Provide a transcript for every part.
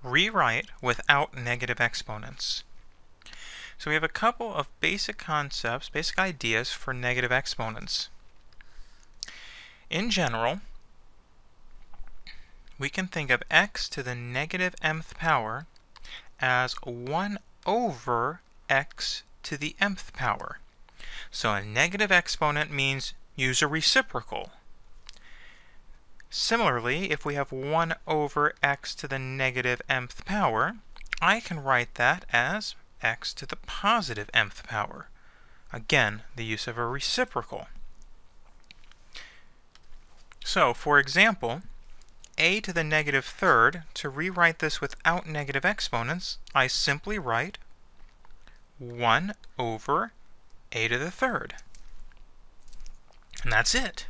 Rewrite without negative exponents. So we have a couple of basic concepts, basic ideas for negative exponents. In general, we can think of x to the negative mth power as 1 over x to the mth power. So a negative exponent means use a reciprocal. Similarly, if we have 1 over x to the negative mth power, I can write that as x to the positive mth power. Again, the use of a reciprocal. So, for example, a to the negative third, to rewrite this without negative exponents, I simply write 1 over a to the third. And that's it.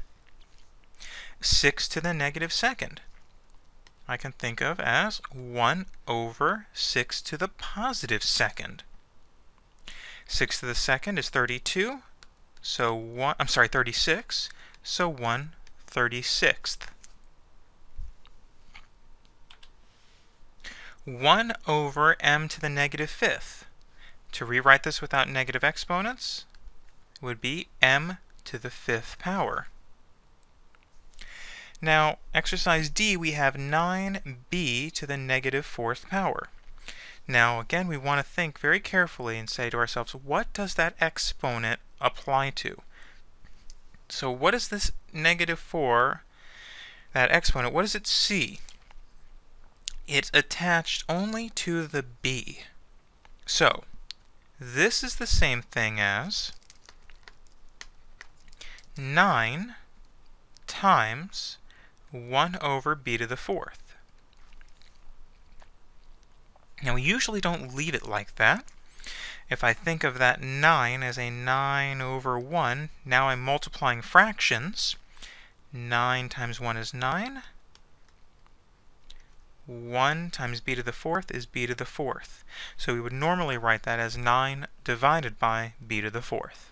6 to the negative second, I can think of as 1 over 6 to the positive second. 6 to the second is 32, so 36, so 1/36. 1 over m to the negative fifth. To rewrite this without negative exponents would be m to the fifth power. Now, exercise D, we have 9b to the negative fourth power. Now, again, we want to think very carefully and say to ourselves, what does that exponent apply to? So what is this negative 4, that exponent, what does it see? It's attached only to the b. So, this is the same thing as 9 times 1 over b to the fourth. Now we usually don't leave it like that. If I think of that 9 as a 9 over 1, now I'm multiplying fractions. 9 times 1 is 9. 1 times b to the fourth is b to the fourth. So we would normally write that as 9 divided by b to the fourth.